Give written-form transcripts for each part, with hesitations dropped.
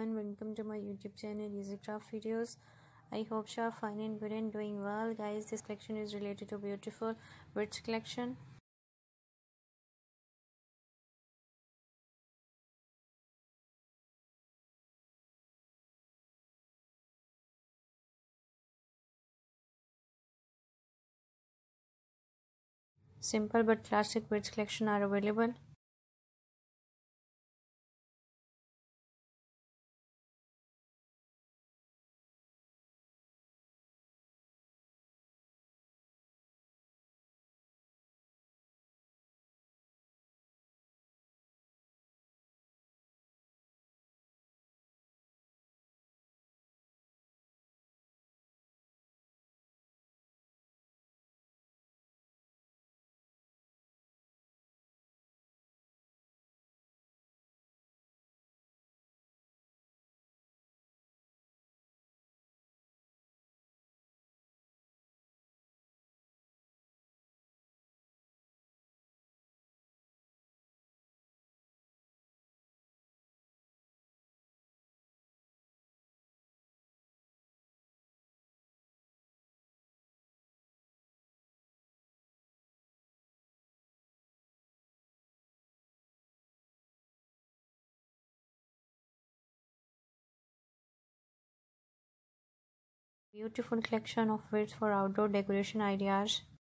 everyone, welcome to my YouTube channel Easy Craft Videos. I hope you are fine and good and doing well. Guys, this collection is related to beautiful wreaths collection. Simple but classic wreaths collection are available. Beautiful collection of wreaths for outdoor decoration ideas.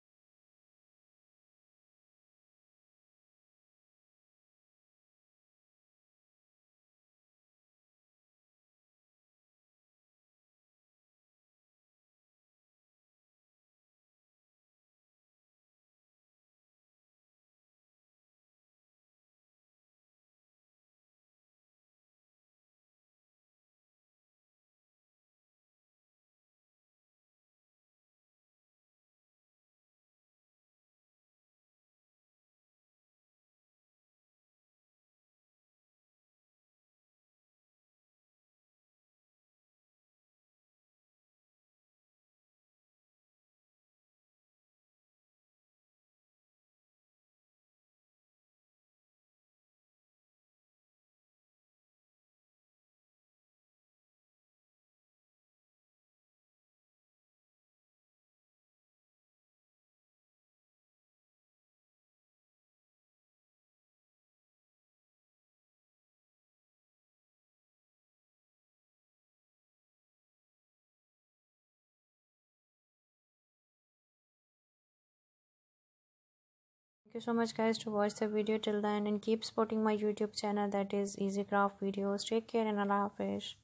Thank you so much guys to watch the video till the end and keep supporting my YouTube channel, that is Easy Craft Videos. Take care and Allah Hafiz.